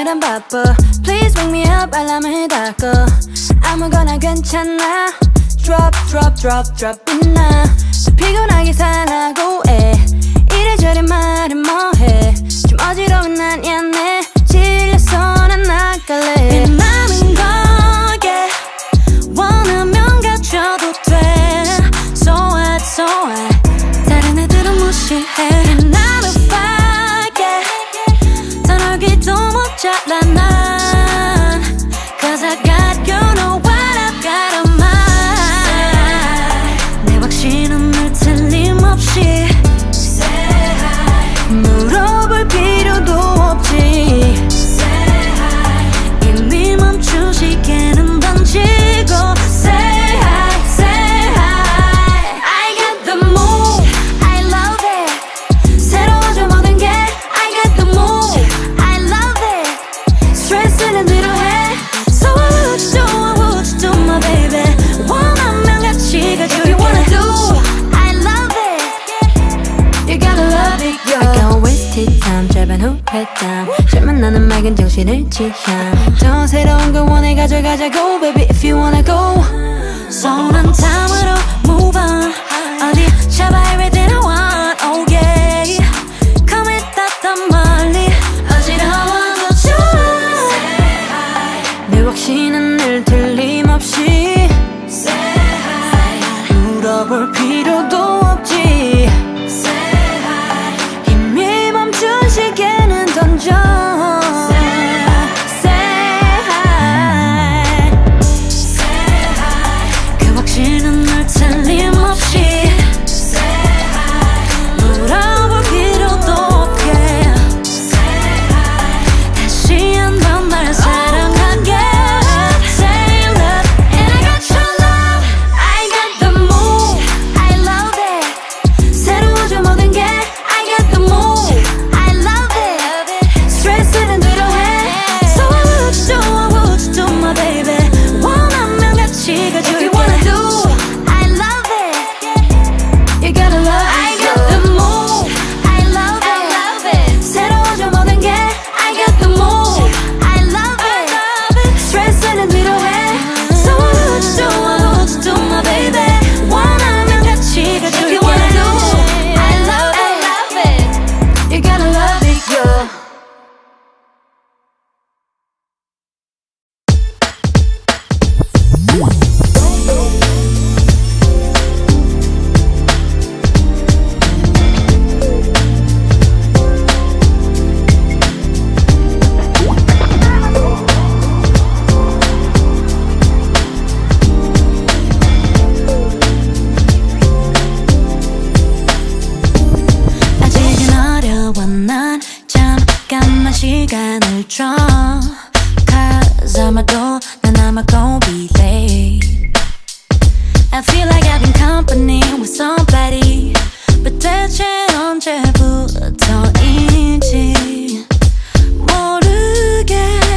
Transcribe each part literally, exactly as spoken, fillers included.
오늘은 바빠 Please wake me up 알람을 닫고 아무거나 괜찮아 Drop drop drop drop 빛나 피곤하게 살라고 해 이래저래 말해 뭐해 좀 어지러운 난 얀해 질려서 난 나갈래 빛나는 거게 원하면 갖춰도 돼 So what so what 다른 애들은 무시해 빛나는 fire 더 넓기도 모자라 난 Cause I got you know what I've got on mine 내 확신은 늘 틀림없이 물어볼 필요도 없지 이미 멈춘 시계는 던지고 Say hi, say hi I got the move, I love it 새로워져 모든 게 I got the move, I love it 스트레스는 뒤로 해 So what would you do, what would you do my baby 원하면 같이 가줘 You wanna do, I love it You gotta love it, yo I can't waste it time 짧은 후회담 잘 만나는 맑은 정신을 취한 더 새로운 걸 원해 가져가자고 Baby if you wanna go 손 한 땀으로 move on 어디 잡아 everything I want Oh yeah Come with that 더 멀리 어지러워도 좋아 내 확신은 늘 틀림없이 물어볼 필요도 없지 이미 멈춘 시계는 던져 Say hi 그 확신은 늘 틀림없이 물어볼 필요도 없게 다시 한번 날 사랑하게 Say love and I got your love I got the move I love it 새로워져 모든 게 I got the move I love it 스트레스는 뒤로 해 So what would you do, what would you do my baby 원하면 같이 가줘 You wanna do I love it You gotta love it I got the move I love it I love it 새로워져 모든 게 I got the move I love it 스트레스는 뒤로 해 So what would you do, what would you do my baby 원하면 같이 가줘 You wanna do I love it I love it You gotta love it yo 아직은 어려워 난 잠깐만 시간을 줘 Cause 아마도 난 아마 gon' be late I feel like having company with somebody But 대체 언제부터인지 모르게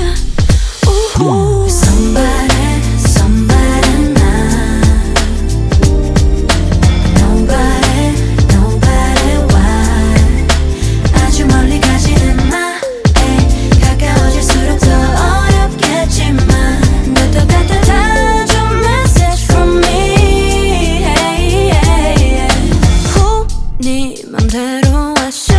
우후. Somebody, somebody now Nobody, nobody why 아주 멀리 가지는 마 에이, 가까워질수록 더 어렵겠지만 너도 따뜻한 좀 message from me hey, hey, hey. 후, 네 맘대로 왔어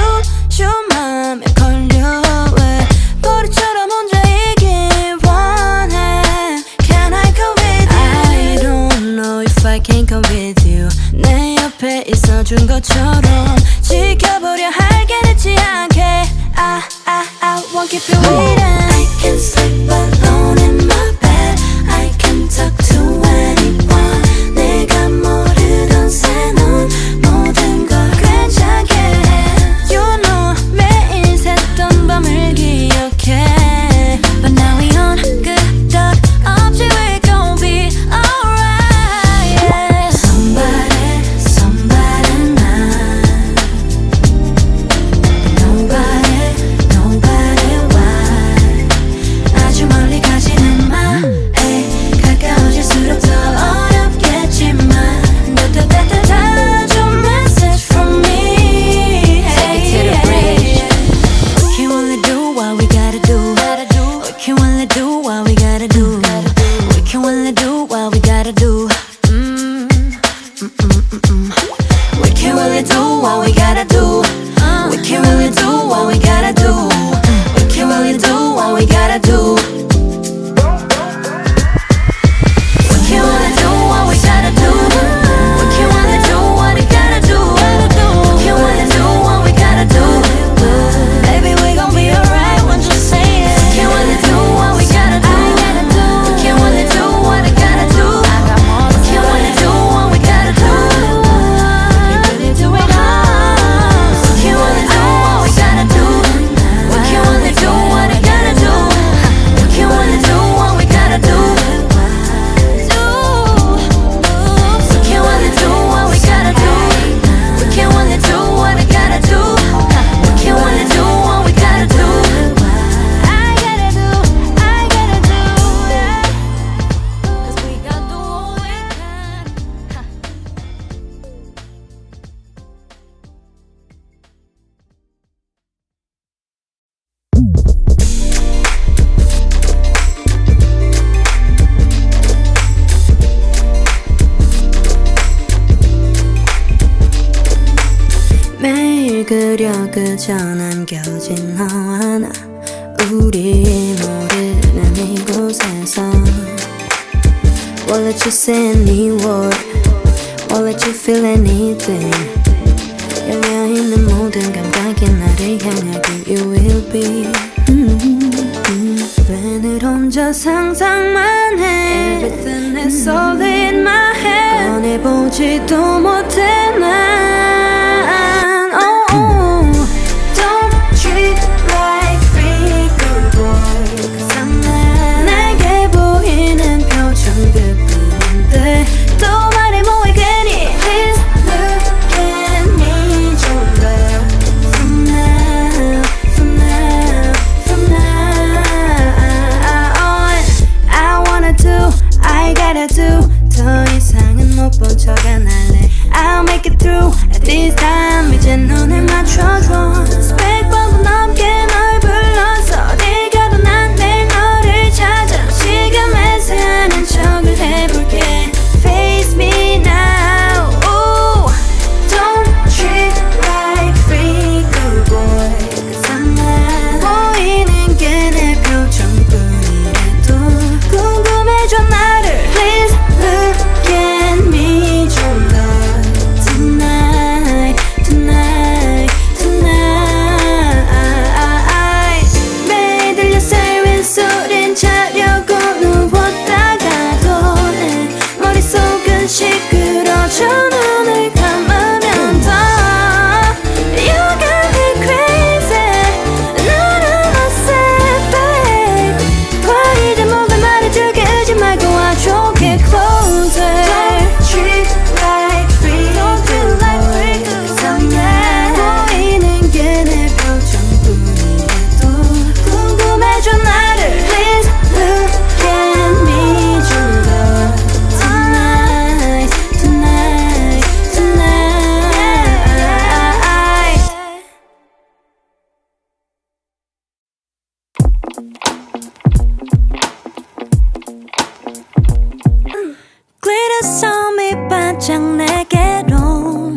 그림을 그려 그저 남겨진 너와 나 우리 모르는 이곳에서 Won't let you say any word Won't let you feel anything 열려있는 모든 감각이 나를 향하길 You will be 왜 늘 혼자 상상만 해 Everything is all in my head 꺼내보지도 못해 난 oh, oh. Don't treat like free good boy Cause I'm not 내게 보이는 표정 그뿐인데 또 말해 뭐해 괜히 Please look at me 좀 봐 From now, from now, from now on I wanna do, I gotta do 더 이상은 못 본 척 안 할래 I'll make it through at this time 이제 눈을 맞춰줘 스펙보다 넘게 널 불러서 어딜 가도 난 내 너를 찾아 지금 애쓰는 척을 해볼게 Face me now Ooh. Don't treat like free good boy Cause I'm not 보이는 게 내 표정뿐이라도 궁금해져 나를 Please look at me 좀 더 Tonight, tonight, tonight 매일 들려 siren 소린 자려고 누웠다가도 내 머릿속은 시끄러져 눈을 감으면 더 You got me crazy 너는 a setback 과일들 목을 말해줄게 의지 말고 와줘 Get closer Don't treat like free Don't treat like free Cause I'm not 보이는 게 내 표정뿐이라도 궁금해져 나를 Please look at me 좀 더 Tonight, tonight, tonight glitter 섬이 반짝 내게로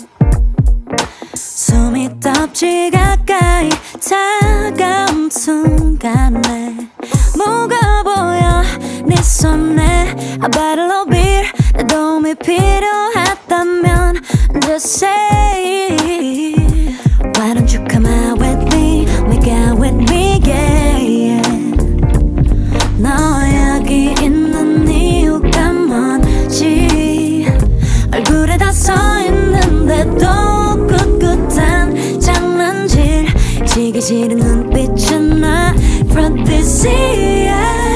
숨이 덮지 가까이 다가온 순간에 뭐가 보여 네 손에 A bottle of beer 내 도움이 필요하다면 Just say Why don't you come out with me Make out with me yeah, yeah. 너 여기 있는 이유가 뭔지 얼굴에 다 서있는데도 꿋꿋한 장난질 지기 싫은 눈빛은 나 From this year